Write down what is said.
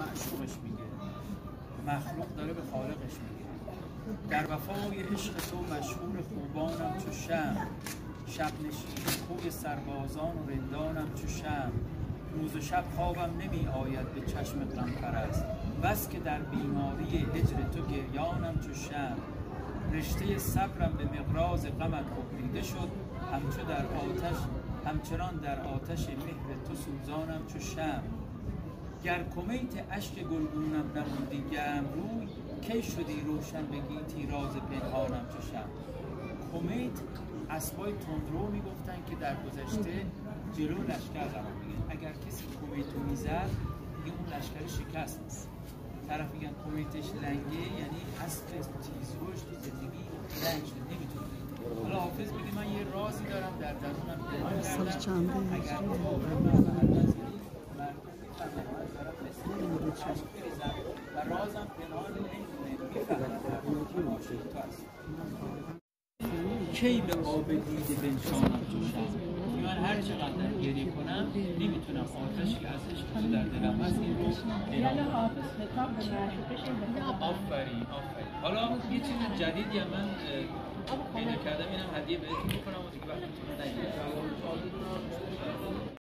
معشوقش میگه، مخلوق داره به خالقش میگه. در وفای عشق تو مشهور خوبانم چو شمع، شب نشین کوی سربازان و رندانم چو شمع. روز و شب خوابم نمی آید به چشم غم پرست، بس که در بیماری هجر تو گریانم چو شمع. رشته صبرم به مقراض غمت ببریده شد، همچنان در آتش مهر تو سوزانم چو شمع. گر کمیت اشک گلگونم نمودی گرم روی، کی شدی روشن به گیتی راز پنهانم چو شمع. کمیت اسبای تندرو میگفتن که در گذشته جلو لشکر قرار میگیرن. اگر کسی کمیتو میزد دیگه اون لشکر شکست نیست. طرف میگن کمیتش لنگه، یعنی اسب تیزروش تو زندگی لنگ شد، نمیتونه. حالا حافظ میگه من یه رازی دارم در درونم پنهان کردم، اگر و رازم پنهان نمیدونه، میفهمم عاشق تو هست. کی به آب دیده بنشانم چو شمع. من هر چقدر گریه کنم نمیتونم آتشی که از عشق تو در دلم هست این رو آفرین. حالا یه چیز جدیدی هم من پیدا کردم، اینم هدیه بهتون میکنم و دیگه وقتتون رو نگیرم.